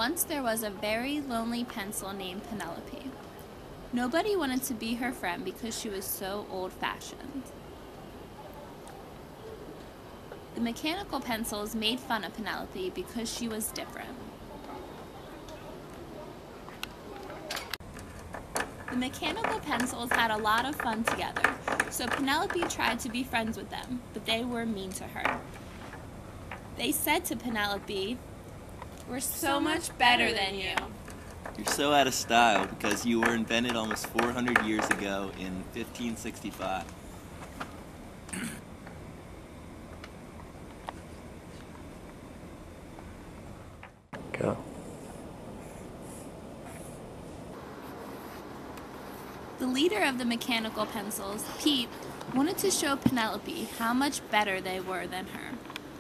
Once there was a very lonely pencil named Penelope. Nobody wanted to be her friend because she was so old-fashioned. The mechanical pencils made fun of Penelope because she was different. The mechanical pencils had a lot of fun together, so Penelope tried to be friends with them, but they were mean to her. They said to Penelope, "We're so much better than you." You're so out of style because you were invented almost 400 years ago in 1565. Go. The leader of the mechanical pencils, Pete, wanted to show Penelope how much better they were than her.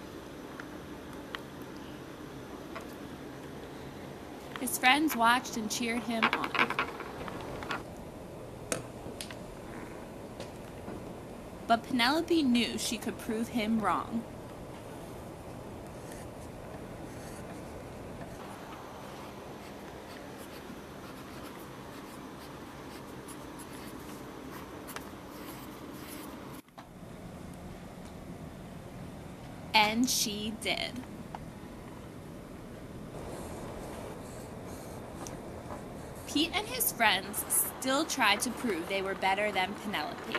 His friends watched and cheered him on. But Penelope knew she could prove him wrong. And she did. Pete and his friends still tried to prove they were better than Penelope.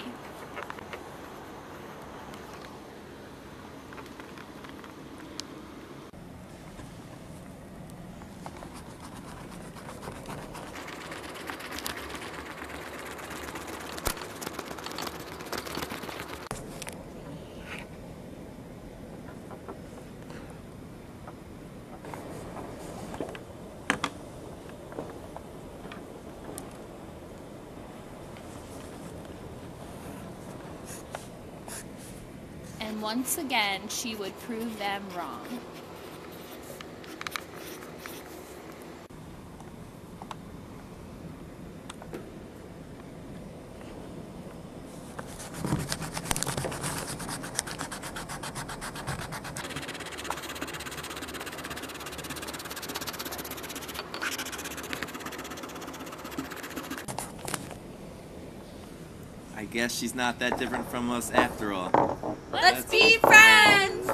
And once again, she would prove them wrong. I guess she's not that different from us after all. Let's be friends!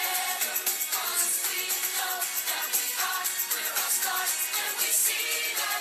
We see that